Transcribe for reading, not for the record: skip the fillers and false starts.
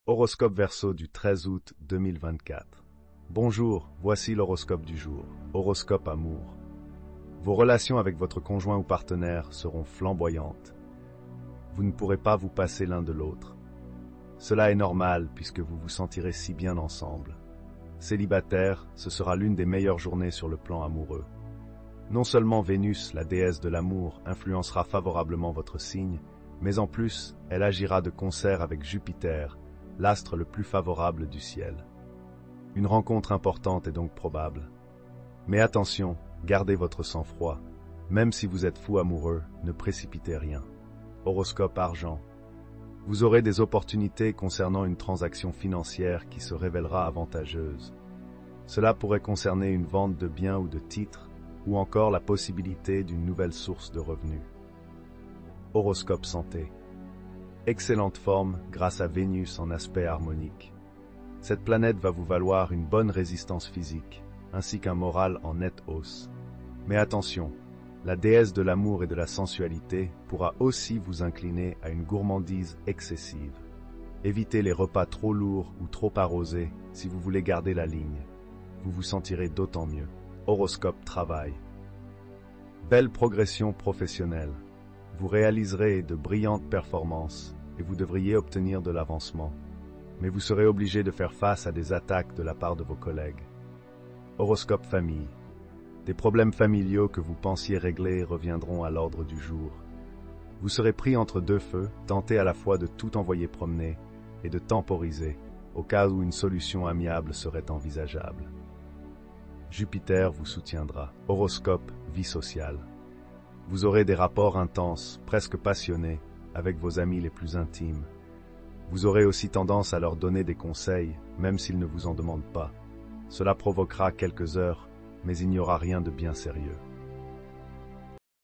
Horoscope Verseau du 13 août 2024. Bonjour, voici l'horoscope du jour. Horoscope amour. Vos relations avec votre conjoint ou partenaire seront flamboyantes. Vous ne pourrez pas vous passer l'un de l'autre. Cela est normal puisque vous vous sentirez si bien ensemble. Célibataire, ce sera l'une des meilleures journées sur le plan amoureux. Non seulement Vénus, la déesse de l'amour, influencera favorablement votre signe, mais en plus, elle agira de concert avec Jupiter, l'astre le plus favorable du ciel. Une rencontre importante est donc probable. Mais attention, gardez votre sang-froid. Même si vous êtes fou amoureux, ne précipitez rien. Horoscope argent. Vous aurez des opportunités concernant une transaction financière qui se révélera avantageuse. Cela pourrait concerner une vente de biens ou de titres, ou encore la possibilité d'une nouvelle source de revenus. Horoscope santé. Excellente forme grâce à Vénus en aspect harmonique. Cette planète va vous valoir une bonne résistance physique, ainsi qu'un moral en nette hausse. Mais attention, la déesse de l'amour et de la sensualité pourra aussi vous incliner à une gourmandise excessive. Évitez les repas trop lourds ou trop arrosés si vous voulez garder la ligne. Vous vous sentirez d'autant mieux. Horoscope travail. Belle progression professionnelle. Vous réaliserez de brillantes performances et vous devriez obtenir de l'avancement. Mais vous serez obligé de faire face à des attaques de la part de vos collègues. Horoscope famille. Des problèmes familiaux que vous pensiez régler reviendront à l'ordre du jour. Vous serez pris entre deux feux, tenté à la fois de tout envoyer promener et de temporiser, au cas où une solution amiable serait envisageable. Jupiter vous soutiendra. Horoscope vie sociale. Vous aurez des rapports intenses, presque passionnés, avec vos amis les plus intimes. Vous aurez aussi tendance à leur donner des conseils, même s'ils ne vous en demandent pas. Cela provoquera quelques heures, mais il n'y aura rien de bien sérieux.